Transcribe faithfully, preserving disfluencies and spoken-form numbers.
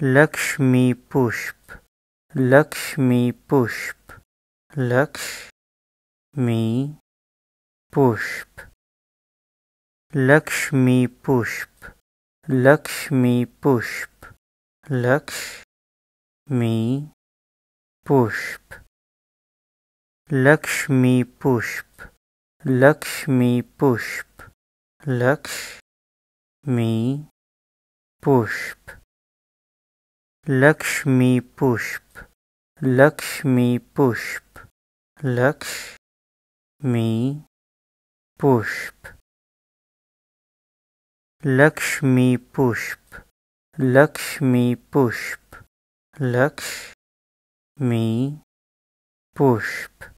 लक्ष्मीपुष्प, लक्ष्मीपुष्प, लक्ष्मीपुष्प, लक्ष्मीपुष्प, लक्ष्मीपुष्प, लक्ष्मीपुष्प, लक्ष्मीपुष्प, लक्ष्मीपुष्प, लक्ष्मीपुष्प, लक्ष्मीपुष्प, लक्ष्मीपुष्प, लक्ष्मीपुष्प, लक्ष्मीपुष्प, लक्ष्मीपुष्प, लक्ष्मीपुष्प,